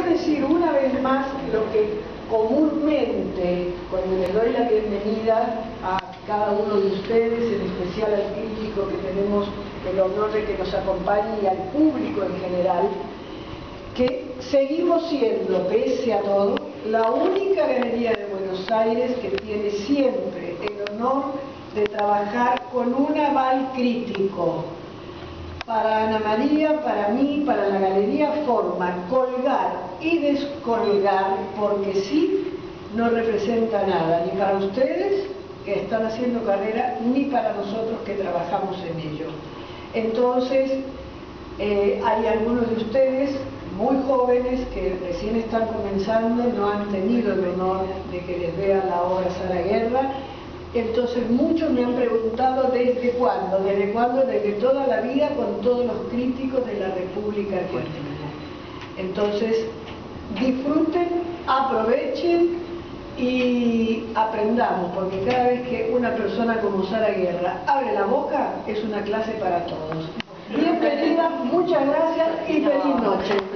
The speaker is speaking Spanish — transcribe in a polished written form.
decir una vez más lo que comúnmente, cuando les doy la bienvenida a cada uno de ustedes, en especial al crítico que tenemos el honor de que nos acompañe y al público en general, que seguimos siendo, pese a todo, la única galería de Buenos Aires que tiene siempre el honor de trabajar con un aval crítico. Para Ana María, para mí, para la Galería Forma, colgar y descolgar, porque sí, no representa nada, ni para ustedes que están haciendo carrera, ni para nosotros que trabajamos en ello. Entonces, hay algunos de ustedes muy jóvenes que recién están comenzando, no han tenido el honor de que les vea la obra Sara Guerra. Entonces muchos me han preguntado ¿desde cuándo? ¿Desde cuándo? Desde toda la vida, con todos los críticos de la República Argentina. Entonces disfruten, aprovechen y aprendamos, porque cada vez que una persona como Sara Guerra abre la boca es una clase para todos. Bienvenida, muchas gracias y feliz noche.